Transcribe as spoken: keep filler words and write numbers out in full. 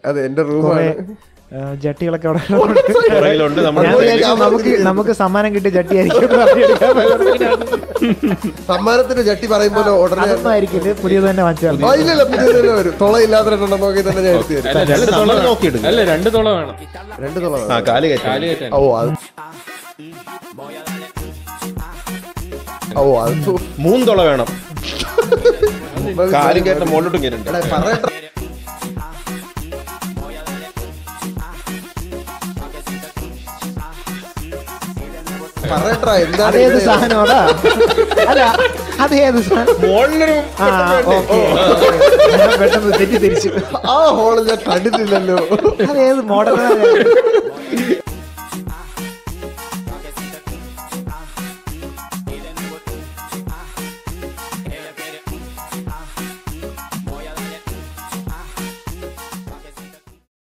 അതെ എന്റെ റൂമാണ്. ജട്ടികളൊക്കെ നമുക്ക് നമുക്ക് സമ്മാനം കിട്ടിയ ജട്ടിയായിരിക്കും. സമ്മാനത്തിന്റെ ജട്ടി പറയുമ്പോൾ ഉടനെ ആയിരിക്കില്ല, പുതിയത് തന്നെ വാങ്ങിച്ചാൽ ഇല്ലല്ല പുതിയത് തന്നെ വരും. തുള ഇല്ലാതെ നോക്കി തന്നെ ഞാൻ എടുത്തു തരും. അല്ല രണ്ട് തുള വേണം. രണ്ട് തുള ആ കാല് കയറ്റാൻ. ഓ അത് ഓ അത് മൂന്ന് തുള വേണം. കാല് കയറ്റ മുകളിലോട്ടും കയറ്റണ്ട. പറയട്ടെ പറയട്ടാ എന്താണ് അതേത് സാധനമാടാ? അല്ല അതേത് സാധനം? പെട്ടെന്ന് തെറ്റിദ്ധരിച്ചു. ആ ഹോള് ഞാൻ കണ്ടിട്ടില്ലല്ലോ. അതേത് മോഡൽ?